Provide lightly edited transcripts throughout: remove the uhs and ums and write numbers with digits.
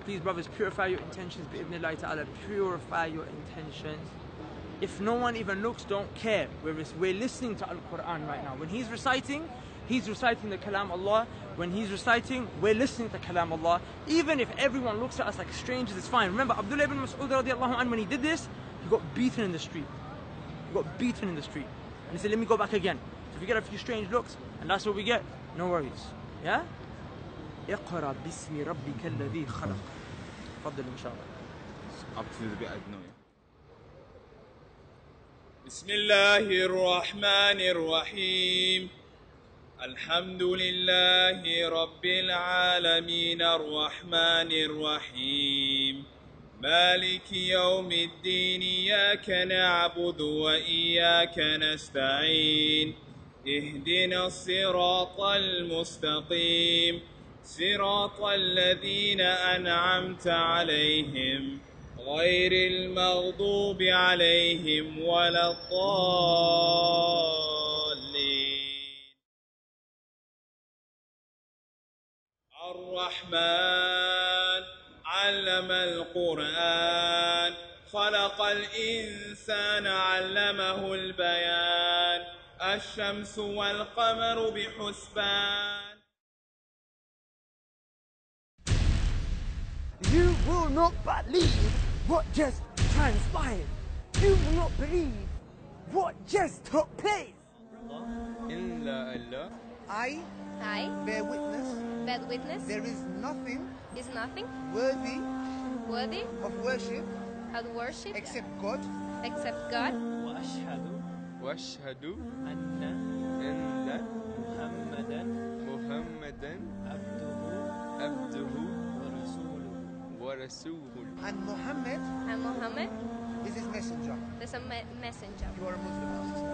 Please, brothers, purify your intentions. Bi-idhnillahi ta'ala, purify your intentions. If no one even looks, don't care. We're listening to Al-Quran right now. When he's reciting the Kalam Allah. When he's reciting, we're listening to Kalam Allah. Even if everyone looks at us like strangers, it's fine. Remember, Abdullah ibn Mas'ud radiallahu anhu, when he did this, he got beaten in the street. And he said, let me go back again. So if you get a few strange looks, and that's what we get, no worries. Yeah? اقرأ باسم ربك الذي خلق. تفضل إن شاء الله. Up to the bit I know, yeah. بسم الله الرحمن الرحيم الحمد لله رب العالمين الرحمن الرحيم مالك يوم الدين إياك نعبد وإياك نستعين اهدنا الصراط المستقيم صراط الذين أنعمت عليهم غير المغضوب عليهم ولا الضالين. الرحمن علم القرآن خلق الإنسان علمه البيان الشمس والقمر بحسبان. You will not believe what just transpired. You will not believe what just took place. I bear witness there is nothing worthy of worship except God وأشهد أن محمدا عبده ورسوله. and Muhammad is his messenger. There's a messenger. You are a Muslim, my sister.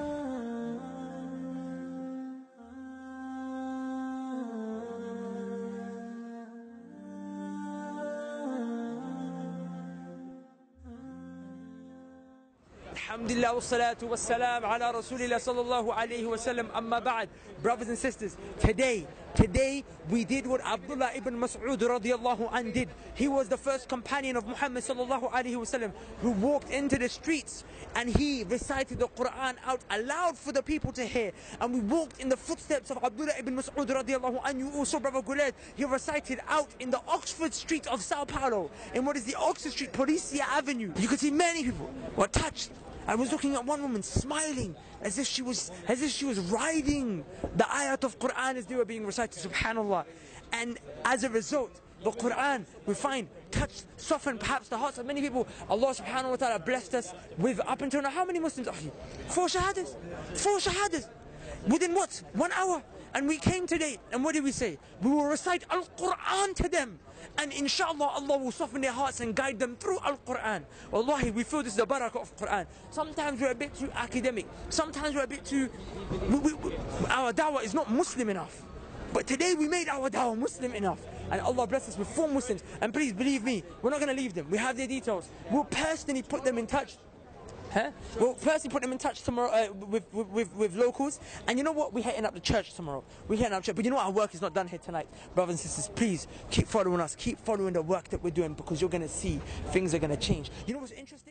Alhamdulillah wassalatu wassalam ala Rasulillah sallallahu alayhi wa sallam. Amma ba'd. Brothers and sisters, today we did what Abdullah ibn Mas'ud radiallahu anh did. He was the first companion of Muhammad sallallahu alayhi wa sallam who walked into the streets and he recited the Quran out aloud for the people to hear. And we walked in the footsteps of Abdullah ibn Mas'ud radiallahu anh. You also, Brother Guled, he recited out in the Oxford Street of Sao Paulo, in what is the Oxford Street, Policia Avenue. You could see many people were touched. I was looking at one woman smiling as if she was riding the ayat of Quran as they were being recited, subhanallah. And as a result, the Quran, we find, touched, softened perhaps the hearts of many people. Allah subhanahu wa ta'ala blessed us with, up until now, how many Muslims are here? 4 shahadas. 4 shahadas. Within what? 1 hour. And we came today, and what did we say? We will recite Al-Quran to them. And inshallah, Allah will soften their hearts and guide them through Al-Quran. Wallahi, we feel this is the barakah of Quran. Sometimes we're a bit too academic. Sometimes we're a bit too... our da'wah is not Muslim enough. But today we made our da'wah Muslim enough. And Allah bless us with 4 Muslims. And please believe me, we're not going to leave them. We have their details. We'll personally put them in touch. We'll personally put them in touch tomorrow with locals. And you know what? We're hitting up the church tomorrow. We're hitting up the church. But you know what? Our work is not done here tonight. Brothers and sisters, please keep following us. Keep following the work that we're doing, because you're going to see things are going to change. You know what's interesting?